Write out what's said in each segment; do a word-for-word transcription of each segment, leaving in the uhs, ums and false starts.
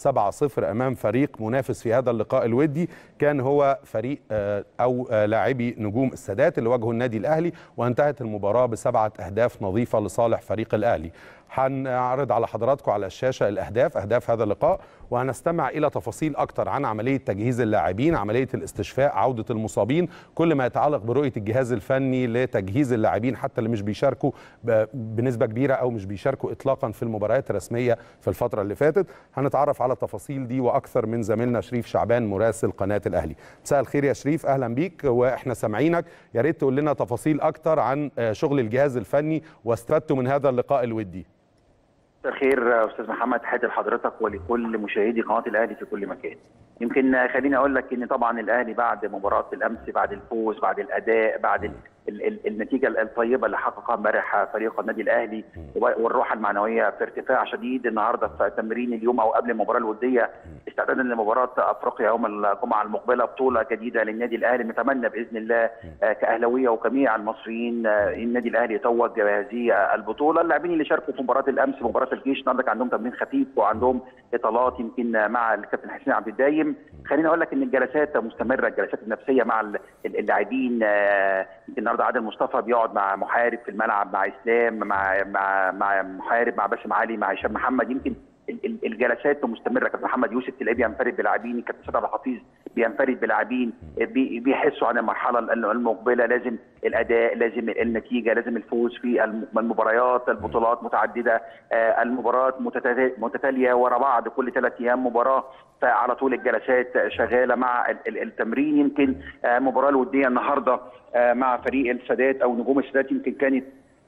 سبعة صفر امام فريق منافس في هذا اللقاء الودي، كان هو فريق او لاعبي نجوم السادات اللي واجهوا النادي الاهلي، وانتهت المباراه بسبعه اهداف نظيفه لصالح فريق الاهلي. هنعرض على حضراتكم على الشاشه الاهداف اهداف هذا اللقاء، وهنستمع الى تفاصيل اكتر عن عمليه تجهيز اللاعبين، عمليه الاستشفاء، عوده المصابين، كل ما يتعلق برؤيه الجهاز الفني لتجهيز اللاعبين حتى اللي مش بيشاركوا بنسبه كبيره او مش بيشاركوا اطلاقا في المباريات الرسميه في الفتره اللي فاتت. هنتعرف على التفاصيل دي واكثر من زميلنا شريف شعبان مراسل قناه الاهلي. مساء الخير يا شريف، اهلا بيك واحنا سامعينك. يا ريت تقول لنا تفاصيل اكتر عن شغل الجهاز الفني واستفدتوا من هذا اللقاء الودي. مساء الخير استاذ محمد، تحياتي لحضرتك ولكل مشاهدي قناه الاهلي في كل مكان. يمكن خليني اقول لك ان طبعا الاهلي بعد مباراه الامس، بعد الفوز، بعد الاداء، بعد ال ال ال النتيجه الطيبه اللي حققها امبارح فريق النادي الاهلي والروح المعنويه في ارتفاع شديد النهارده في تمرين اليوم او قبل المباراه الوديه استعدادا لمباراه افريقيا يوم الجمعه المقبله، بطوله جديده للنادي الاهلي. نتمنى باذن الله كاهلاويه وجميع المصريين النادي الاهلي يتوج بهذه البطوله. اللاعبين اللي شاركوا في مباراه الامس مباراه الجيش النهارده كان عندهم تمرين خفيف وعندهم اطالات يمكن مع الكابتن حسين عبد الدايم. خليني اقول لك ان الجلسات مستمره، الجلسات النفسيه مع اللاعبين. يمكن النهارده عادل مصطفى بيقعد مع محارب في الملعب، مع اسلام، مع مع مع محارب، مع باسم علي، مع هشام محمد. يمكن الجلسات مستمره. كابتن محمد يوسف تلاقيه بينفرد بلاعبين، كابتن سيد عبد الحفيظ بينفرد بلاعبين، بيحسوا عن المرحله المقبله. لازم الاداء، لازم النتيجه، لازم الفوز في المباريات. البطولات متعدده، المباريات متتاليه ورا بعض، كل ثلاث ايام مباراه، فعلى طول الجلسات شغاله مع التمرين. يمكن المباراه الوديه النهارده مع فريق السادات او نجوم السادات يمكن كانت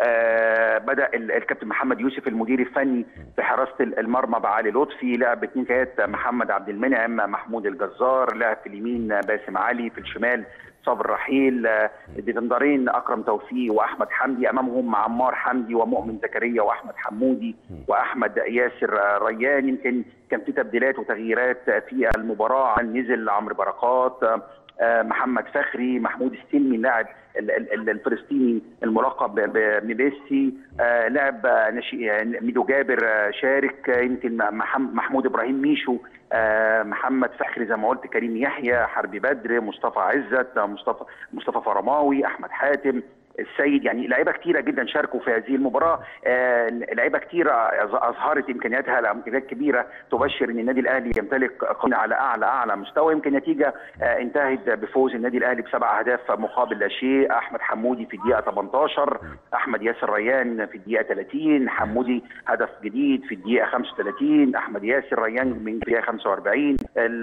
آه بدأ الكابتن محمد يوسف المدير الفني في حراسة المرمى بعلي لطفي، لعب اثنين كات محمد عبد المنعم، محمود الجزار، لعب في اليمين باسم علي، في الشمال صابر رحيل، ديفندرين اكرم توفيق واحمد حمدي، امامهم عمار حمدي ومؤمن زكريا واحمد حمودي واحمد ياسر ريان. يمكن كان في تبديلات وتغييرات في المباراه، نزل عمرو بركات، محمد فخري، محمود السلمي اللاعب الفلسطيني الملقب بميسي، لاعب ميدو جابر شارك، يمكن محمود ابراهيم ميشو، محمد فخري زي ما قلت، كريم يحيى، حربي بدر، مصطفى عزت، مصطفى مصطفى فرماوي، احمد حاتم، السيد. يعني لعيبه كتيره جدا شاركوا في هذه المباراه. آه لعيبه كتيره اظهرت امكانياتها لامكانيات كبيره تبشر ان النادي الاهلي يمتلك قناة على اعلى اعلى مستوى. يمكن نتيجه آه انتهت بفوز النادي الاهلي بسبع اهداف مقابل لا شيء. احمد حمودي في الدقيقه ثمانية عشر، احمد ياسر ريان في الدقيقه ثلاثين، حمودي هدف جديد في الدقيقه خمسة وثلاثين، احمد ياسر ريان من الدقيقه خمسة وأربعين،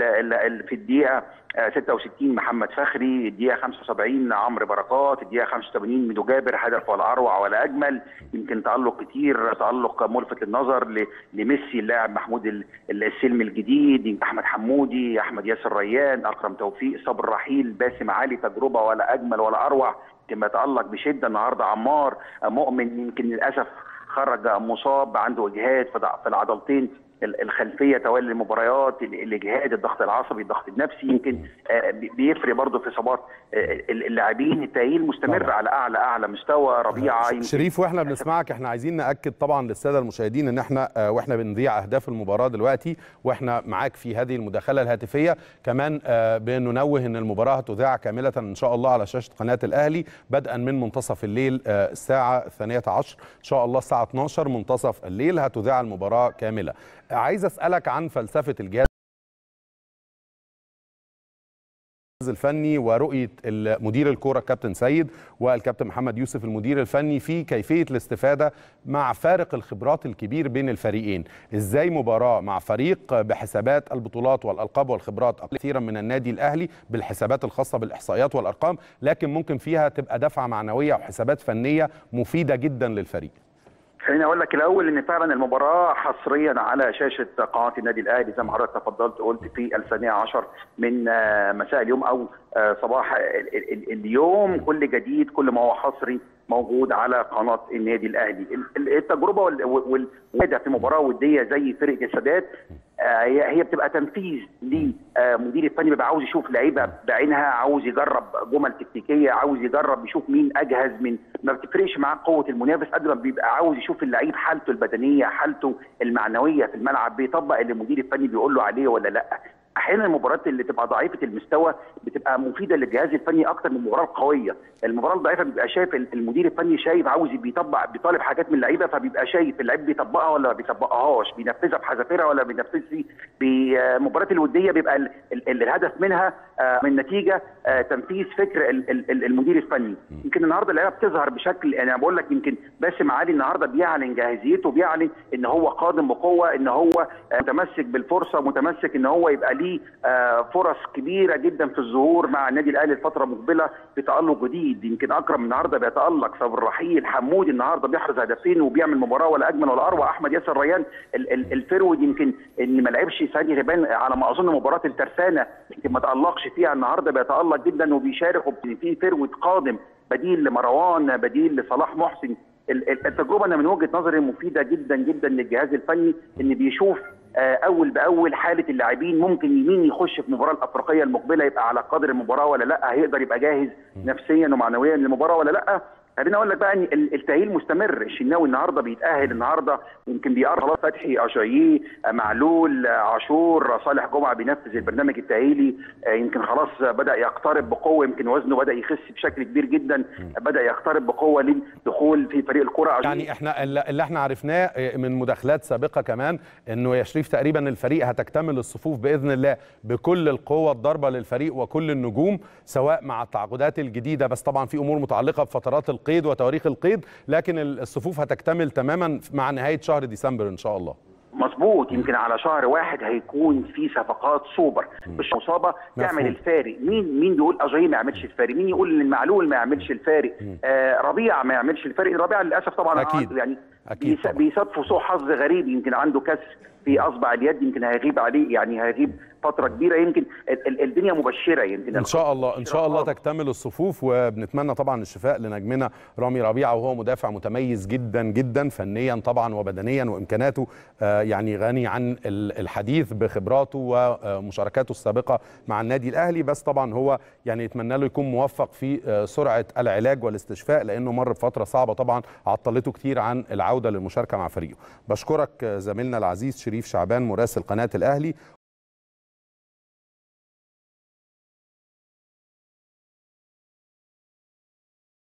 في الدقيقه ستة وستين محمد فخري، الدقيقه خمسة وسبعين عمرو بركات، الدقيقه خمسة وثمانين ميدو جابر، هدف ولا اروع ولا اجمل. يمكن تالق كتير، تالق ملفت للنظر لميسي اللاعب محمود السلمي الجديد، احمد حمودي، احمد ياسر ريان، اكرم توفيق، صابر رحيل، باسم علي، تجربه ولا اجمل ولا اروع. يمكن يتالق بشده النهارده عمار. مؤمن يمكن للاسف خرج مصاب، عنده اجهاد في العضلتين الخلفيه توالي المباريات، الاجهاد، الضغط العصبي، الضغط النفسي، يمكن بيفرق برضه في اصابات اللاعبين. التاهيل مستمر طبعا على اعلى اعلى مستوى. ربيعه شريف، واحنا بنسمعك احنا عايزين ناكد طبعا للساده المشاهدين ان احنا واحنا بنذيع اهداف المباراه دلوقتي واحنا معاك في هذه المداخله الهاتفيه كمان بننوه ان المباراه هتذاع كامله ان شاء الله على شاشه قناه الاهلي بدءا من منتصف الليل الساعه الثانية عشر ان شاء الله، الساعه اثناشر منتصف الليل هتذاع المباراه كامله. عايز اسالك عن فلسفه الجهاز الفني ورؤيه مدير الكوره الكابتن سيد والكابتن محمد يوسف المدير الفني في كيفيه الاستفاده مع فارق الخبرات الكبير بين الفريقين. ازاي مباراه مع فريق بحسابات البطولات والالقاب والخبرات كثيرا من النادي الاهلي بالحسابات الخاصه بالاحصائيات والارقام، لكن ممكن فيها تبقى دفعه معنويه وحسابات فنيه مفيده جدا للفريق. خليني اقول لك الاول ان فعلا المباراه حصريا على شاشه قناه النادي الاهلي زي ما حضرتك تفضلت قلت في الثانية عشر من مساء اليوم او صباح اليوم. كل جديد، كل ما هو حصري موجود على قناه النادي الاهلي. التجربه والوحده في مباراه وديه زي فرقه السادات هي بتبقى تنفيذ لمدير الفني، بيبقى عاوز يشوف لعيبه بعينها، عاوز يجرب جمل تكتيكيه، عاوز يجرب يشوف مين اجهز، من ما بتفرقش معاه قوه المنافس قد ما بيبقى عاوز يشوف اللعيب حالته البدنيه، حالته المعنويه في الملعب، بيطبق اللي المدير الفني بيقول له عليه ولا لا. احيانا المباريات اللي تبقى ضعيفه المستوى بتبقى مفيده للجهاز الفني اكتر من المباراه القويه. المباراه الضعيفه بيبقى شايف المدير الفني، شايف عاوز بيطبق، بيطالب حاجات من اللعيبه، فبيبقى شايف اللعيب بيطبقها ولا ما بيطبقهاش، بينفذها بحذافيرها ولا ما بينفذش. بالمباريات الوديه بيبقى ال ال ال الهدف منها من نتيجه تنفيذ فكر ال ال المدير الفني. يمكن النهارده اللعيبه بتظهر بشكل، يعني انا بقول لك يمكن باسم علي النهارده بيعلن جاهزيته، بيعلن ان هو قادم بقوه، ان هو متمسك بالفرصه، متمسك ان هو يبقى ليه فرص كبيره جدا في الظهور مع النادي الاهلي الفتره المقبله بتالق جديد. يمكن اكرم النهارده بيتالق في الرحيل، حمودي النهارده بيحرز هدفين وبيعمل مباراه ولا اجمل ولا اروع، احمد ياسر ريان الفرود يمكن ان ما لعبش سادي غيبان على ما اظن مباراه الترسانه يمكن ما تالقش فيها، النهارده بيتالق جدا وبيشارك، في فرود قادم بديل لمروان، بديل لصلاح محسن. التجربه انا من وجهه نظري مفيده جدا جدا للجهاز الفني، ان بيشوف اول باول حاله اللاعبين، ممكن يمين يخش في المباراه الافريقيه المقبله يبقى على قدر المباراه ولا لا، هيقدر يبقى جاهز نفسيا ومعنويا للمباراه ولا لا. خليني اقول لك بقى ان التاهيل مستمر، الشناوي النهارده بيتاهل، النهارده يمكن بيقرب خلاص، فتحي، اشاييه، معلول، عاشور، صالح جمعه بينفذ البرنامج التاهيلي، يمكن خلاص بدا يقترب بقوه، يمكن وزنه بدا يخس بشكل كبير جدا، بدا يقترب بقوه للدخول في فريق الكره. يعني احنا اللي احنا عرفناه من مداخلات سابقه كمان انه يا شريف تقريبا الفريق هتكتمل الصفوف باذن الله بكل القوه الضاربه للفريق وكل النجوم، سواء مع التعاقدات الجديده، بس طبعا في امور متعلقه بفترات القيد وتواريخ القيد، لكن الصفوف هتكتمل تماما مع نهايه شهر ديسمبر ان شاء الله. مظبوط، يمكن على شهر واحد هيكون في صفقات سوبر، مش مصابه تعمل الفارق. مين مين بيقول اجاي ما يعملش الفارق؟ مين يقول ان المعلول ما يعملش الفارق؟ آه ربيع ما يعملش الفارق. ربيع للاسف طبعا أكيد. يعني أكيد بيصادفوا سوء حظ غريب، يمكن عنده كسر في اصبع اليد، يمكن هيغيب عليه، يعني هيغيب فتره كبيره، يمكن الدنيا مبشره، يمكن ان شاء الله ان شاء الله تكتمل الصفوف، وبنتمنى طبعا الشفاء لنجمنا رامي ربيعه، وهو مدافع متميز جدا جدا فنيا طبعا وبدنيا، وامكاناته يعني غني عن الحديث بخبراته ومشاركاته السابقه مع النادي الاهلي، بس طبعا هو يعني يتمنى له يكون موفق في سرعه العلاج والاستشفاء، لانه مر بفتره صعبه طبعا عطلته كتير عن العوده للمشاركه مع فريقه. بشكرك زميلنا العزيز شريف شعبان مراسل قناه الاهلي،